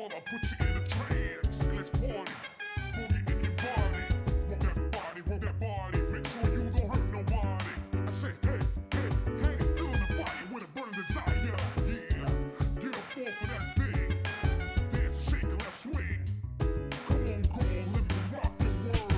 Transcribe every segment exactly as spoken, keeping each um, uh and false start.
I'll put you in a trance. Let's party. Boogie in your body. Work that body, work that body. Make sure you don't hurt nobody. I say, hey, hey, hey, feeling the fire with a burning desire. Yeah, get up off of that thing. Dance and shake and let's swing. Come on, go on, let me rock the world.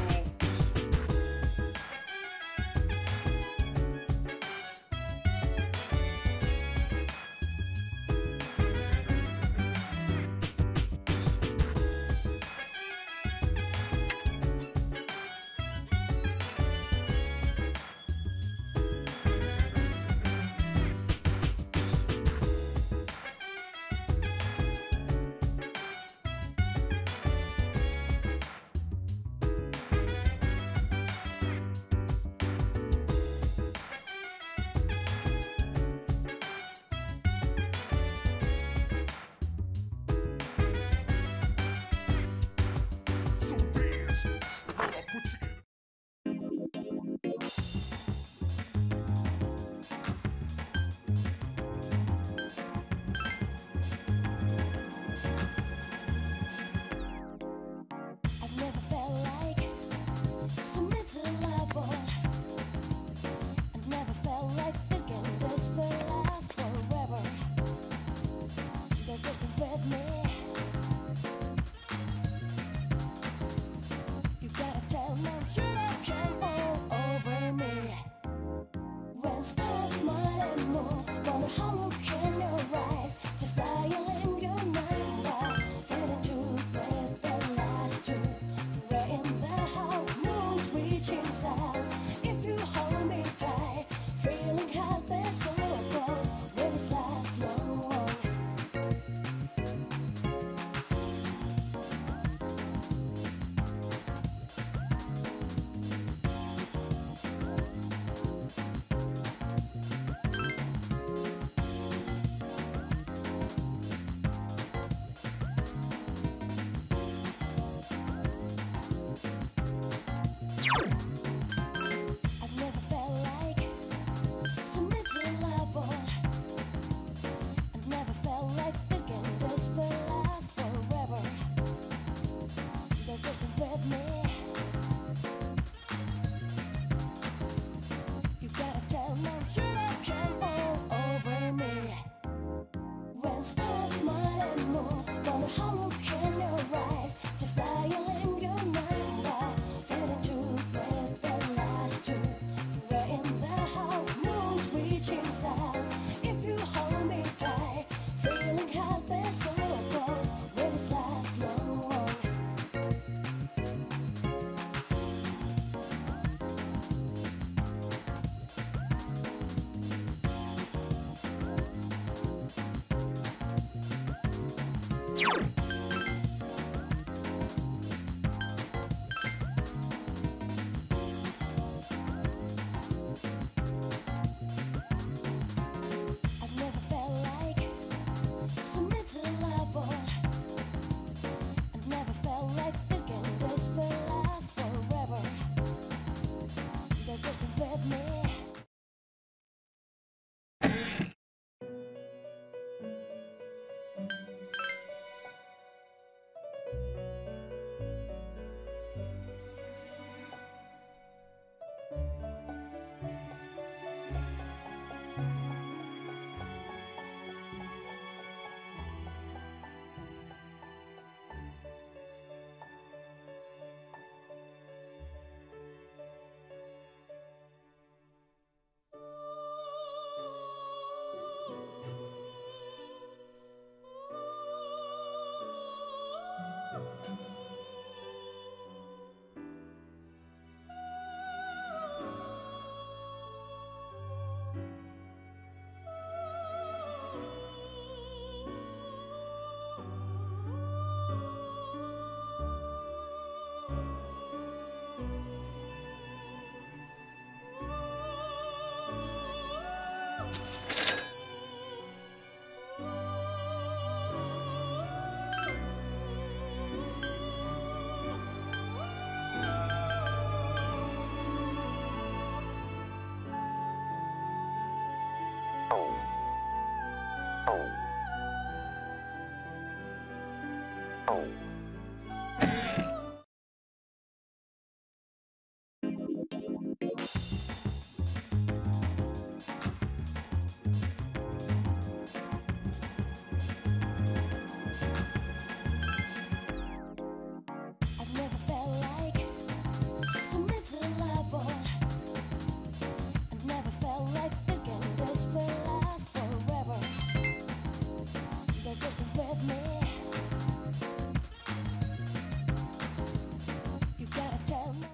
I've never felt like so mental level. I've never felt like thinking this will last forever. They're just with me. You gotta tell me.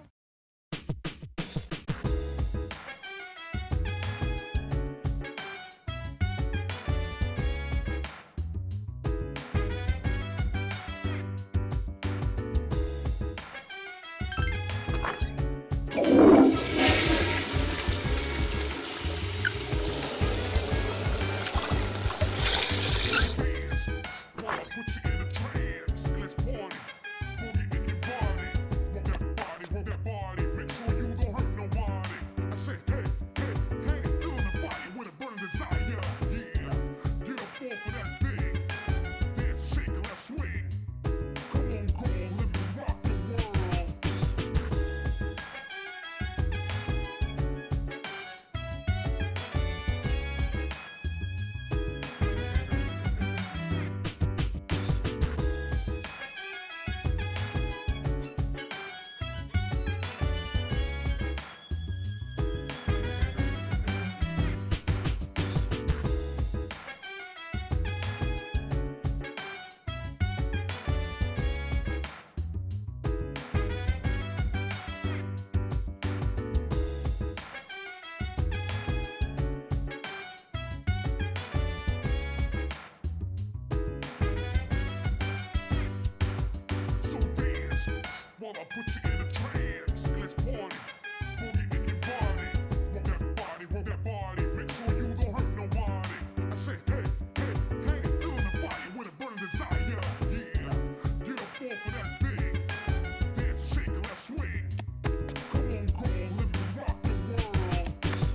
While I put you in a trance, and let's party. Boogie in your body. Roll that body, roll that body. Make sure you don't hurt nobody. I say, hey, hey, hey, feel the fire with a burning desire. Yeah, get up off of that thing. Dance and shake and let's swing. Come on, girl, let me rock the world.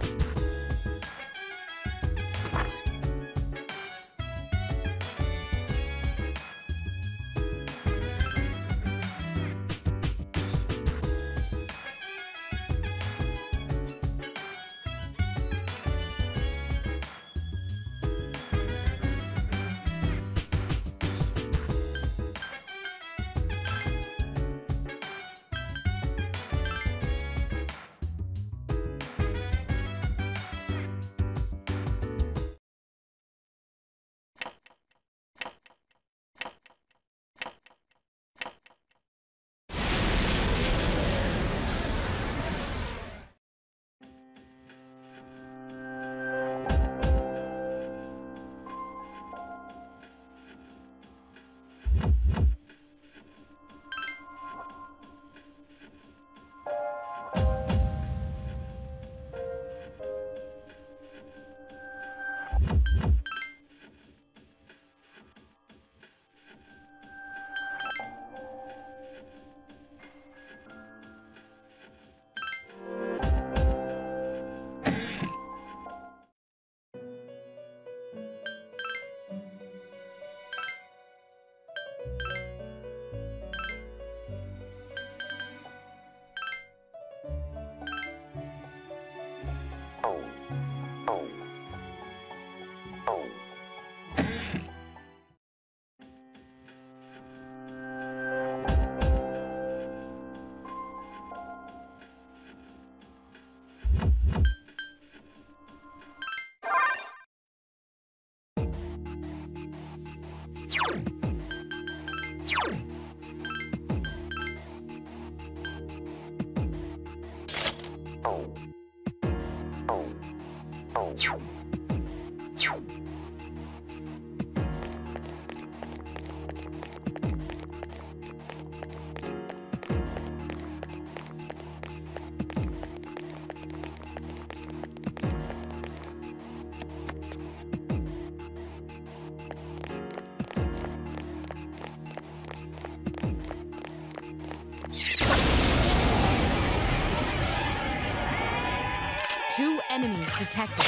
Two enemies detected.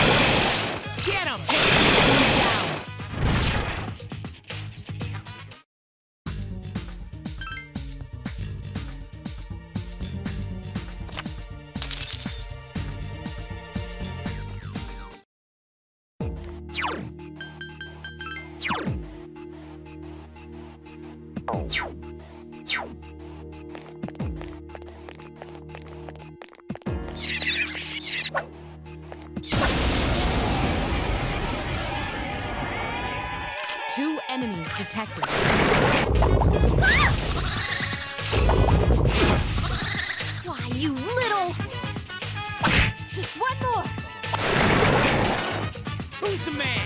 Get him! Take him down! Two enemies detected. Why, you little... Just one more! Who's the man?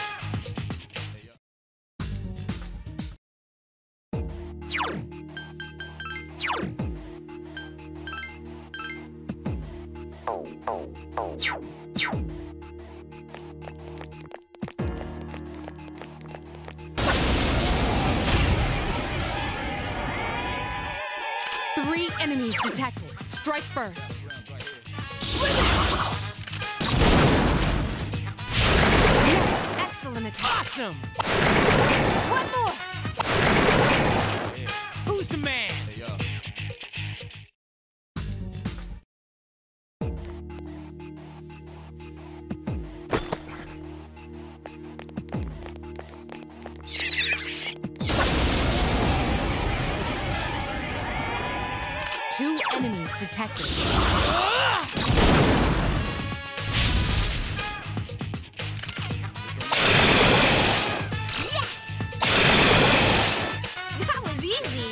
Three enemies detected. Strike first. Yes, excellent attack. Awesome! Just one more! Who's the man? Two enemies detected. Yes! That was easy!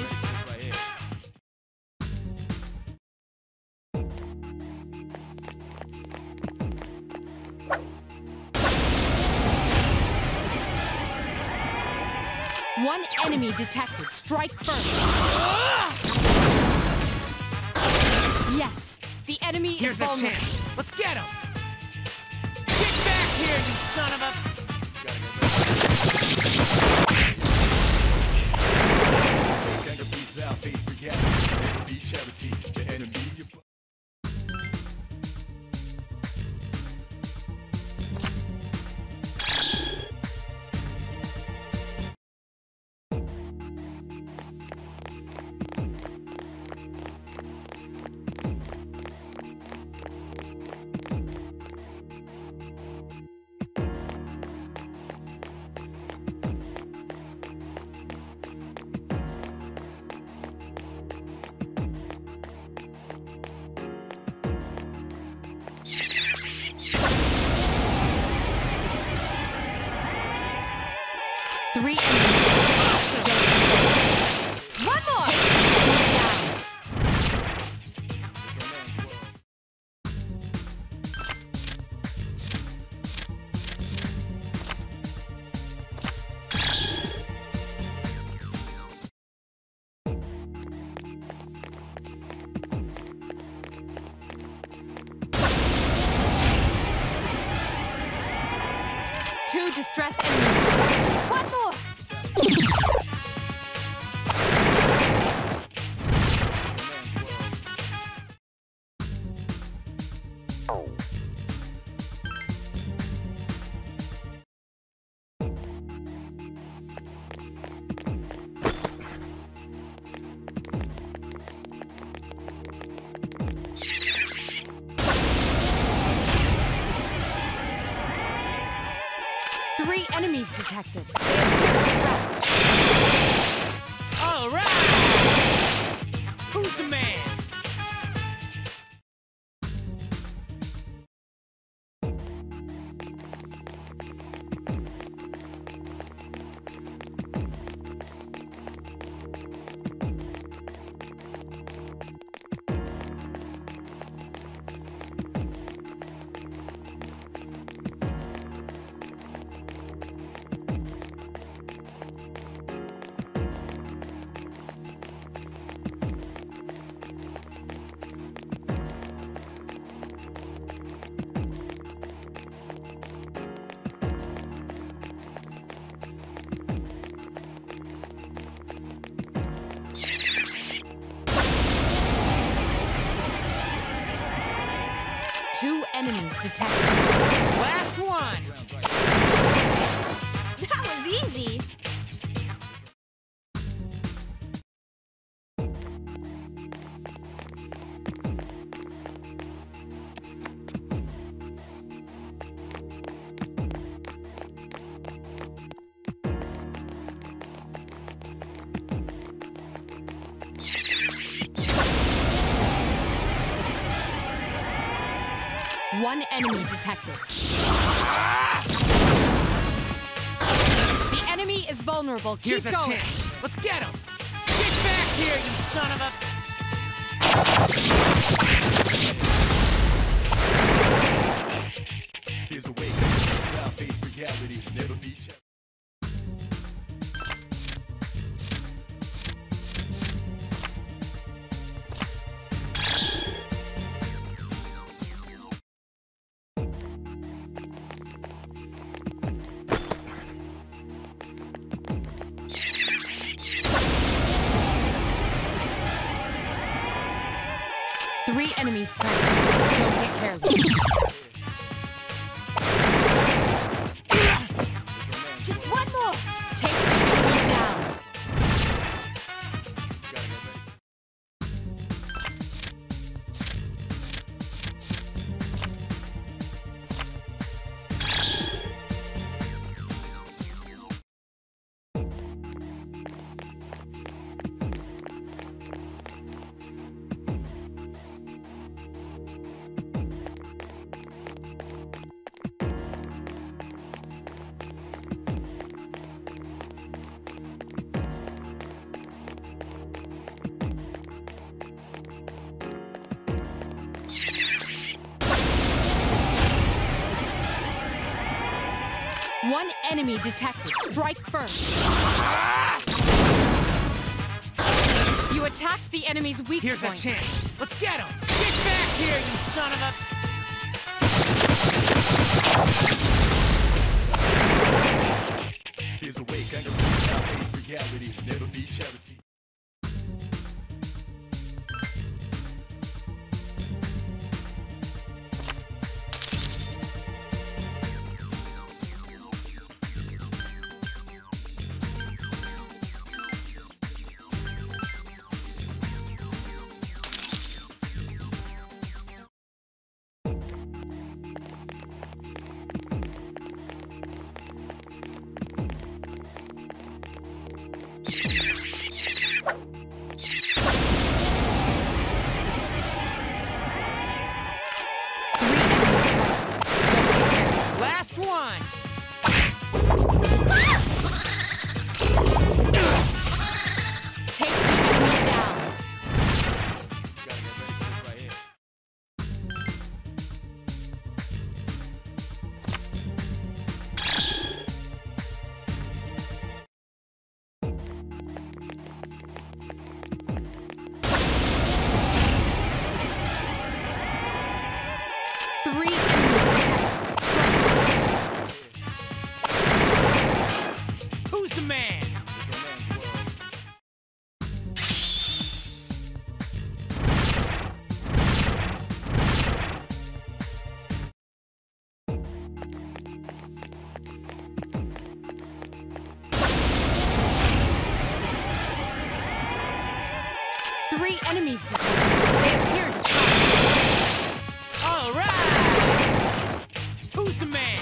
One enemy detected. Strike first. Yes, the enemy Here's is a vulnerable. chance. Let's get him! Get back here, you son of a... Three enemies. One more! Two distressed enemies. Just one more! Three enemies detected. They appear distressed. All right! Who's the man? Two enemies detected. Last one! That was easy! One enemy detected. The enemy is vulnerable. Keep Here's a going. chance. Let's get him. Get back here, you son of a... There's a way to face reality, never be checked. Three enemies present. Don't get careless. Just one more. Take the enemy down. One enemy detected. Strike first. You attacked the enemy's weak Here's point. a chance. Let's get him. Get back here, you son of a... There's a way kind of face reality, never be charity. Last one. Take the enemy down. Gotta get ready for this right here. Three enemies detected. Strike first. Who's the man? It's a man's world. Three enemies detected. They appear to stop. All right. Who's the man?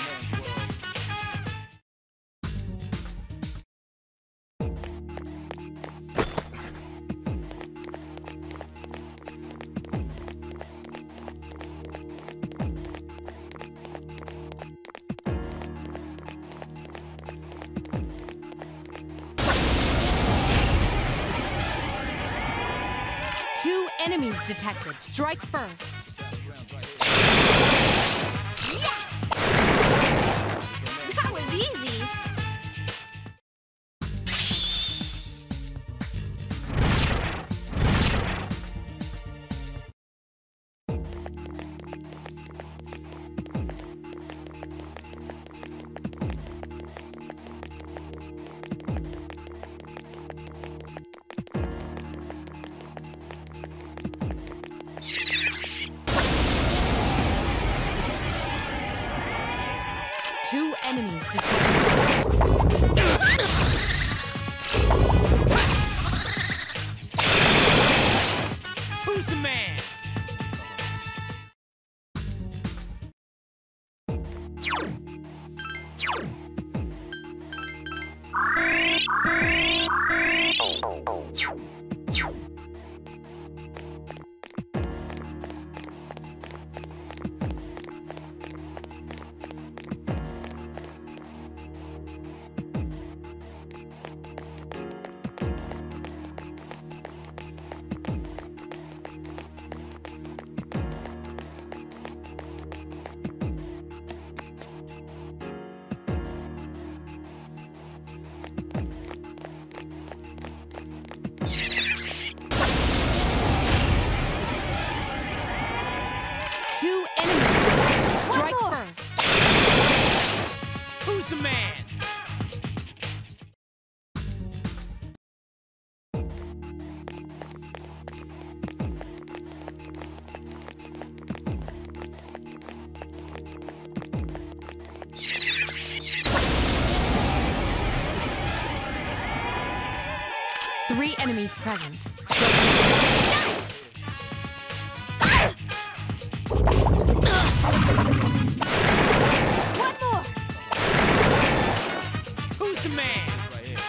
Two enemies detected. Strike first. That was easy. Three enemies present. One more! Who's the man? Right here.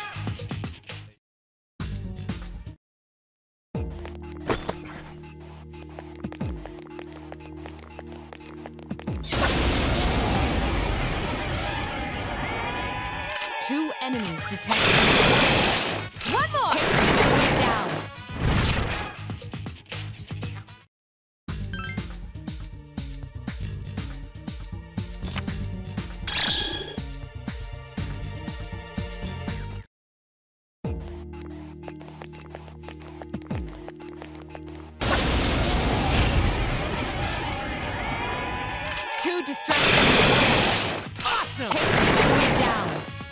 Two enemies detected. One more! Take the enemy down. Two distressed enemies. Awesome! Take the enemy down.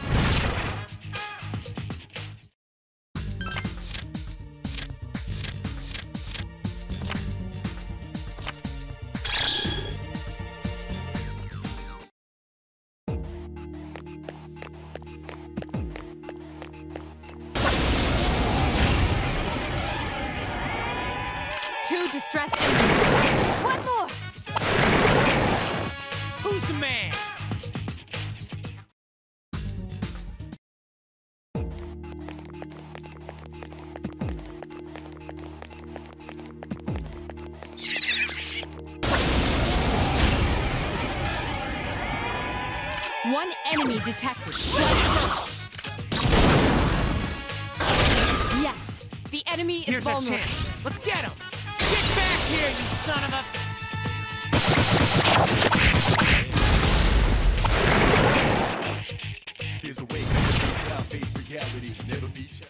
Two distressed enemies. One more! Who's the man? One enemy detected. Strike first. Yes, the enemy is Here's our vulnerable. chance. Let's get him! Get back here, you son of a... There's a way to face down, face reality, never be challenged.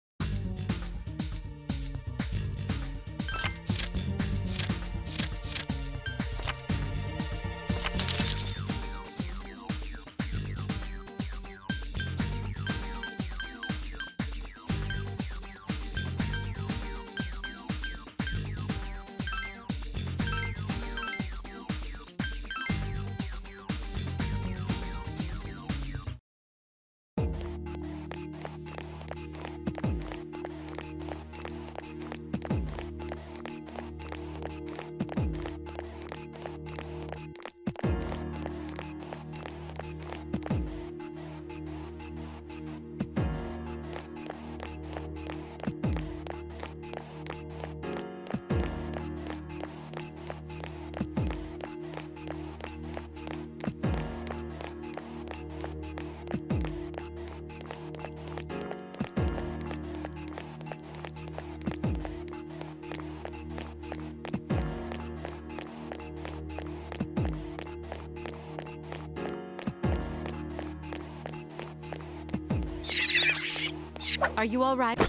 Are you all right?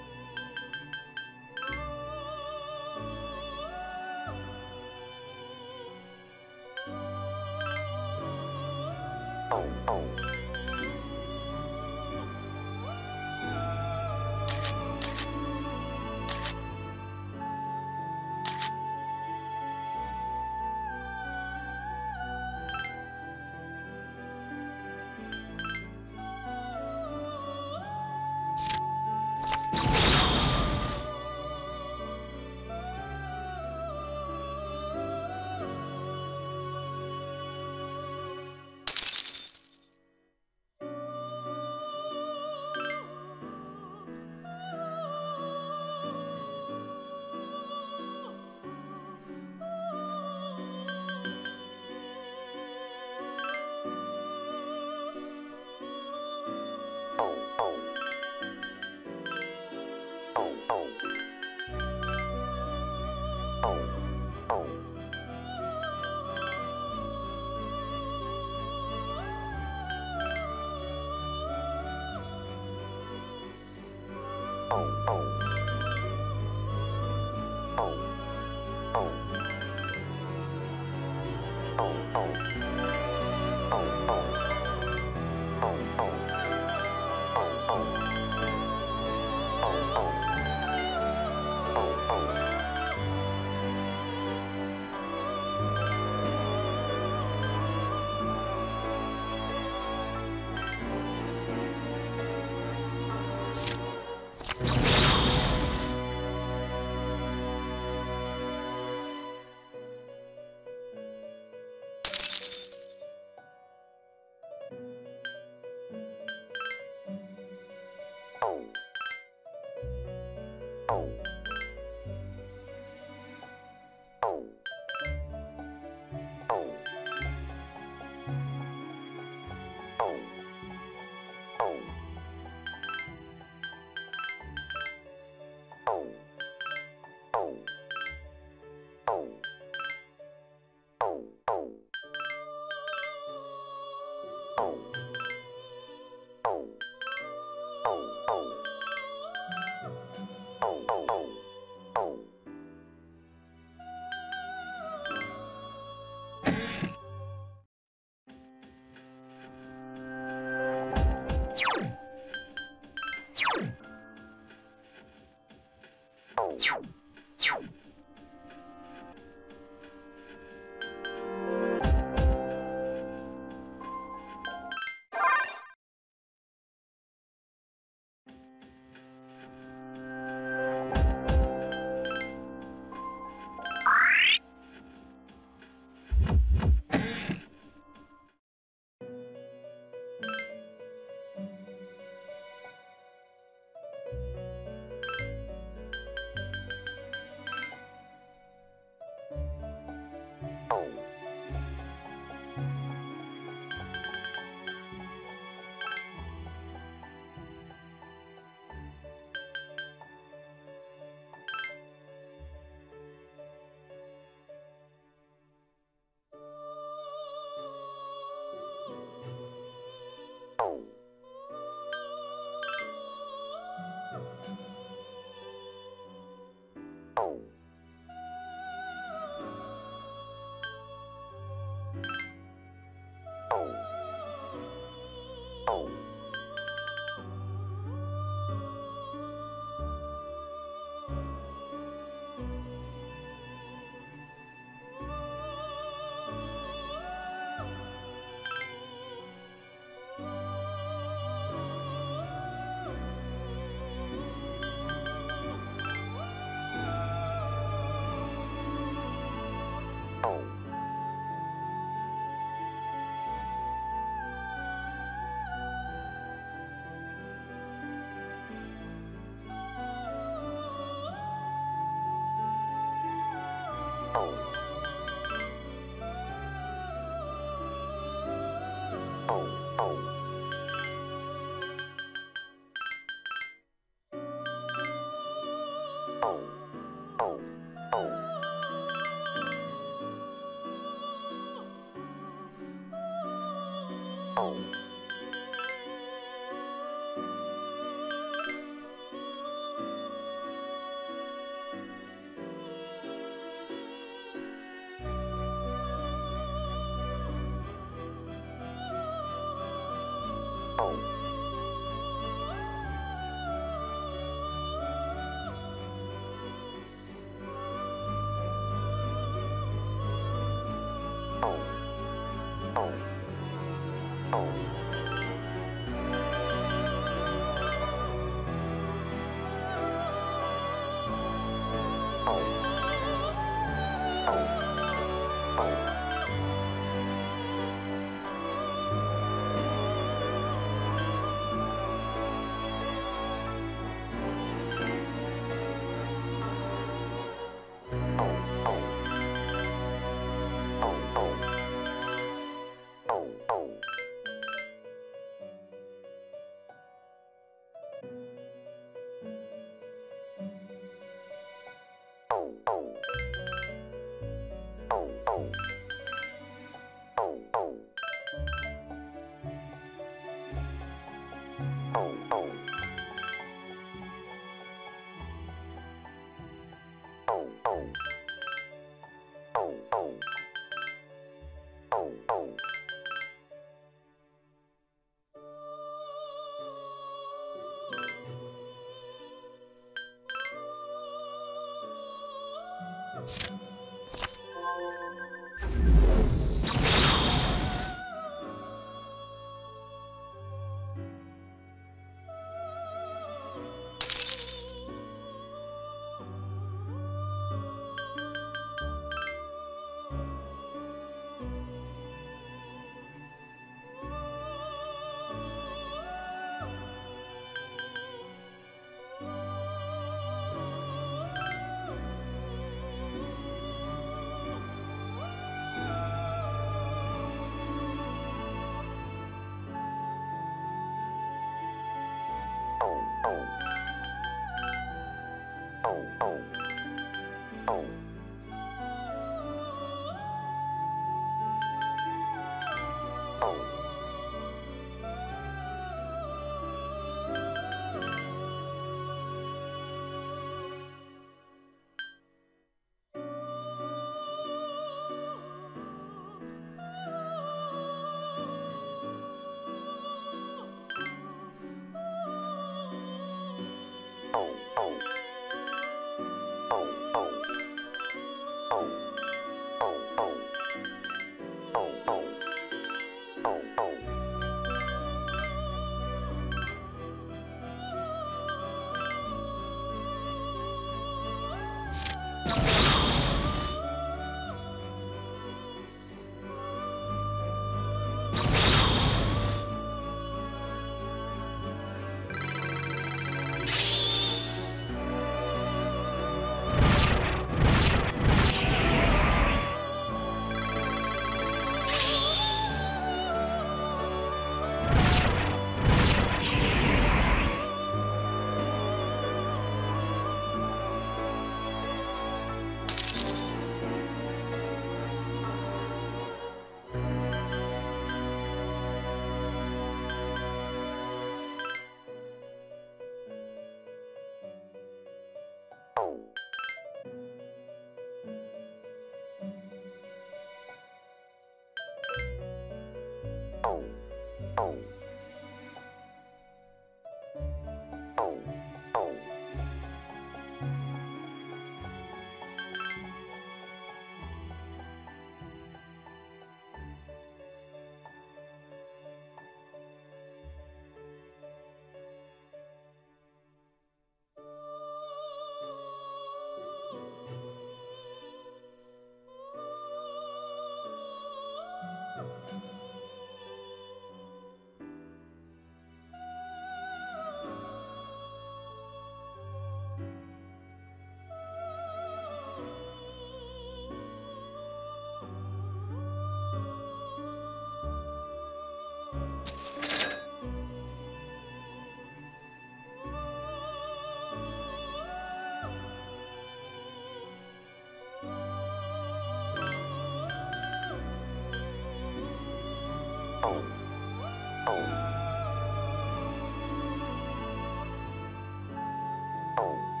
Oh.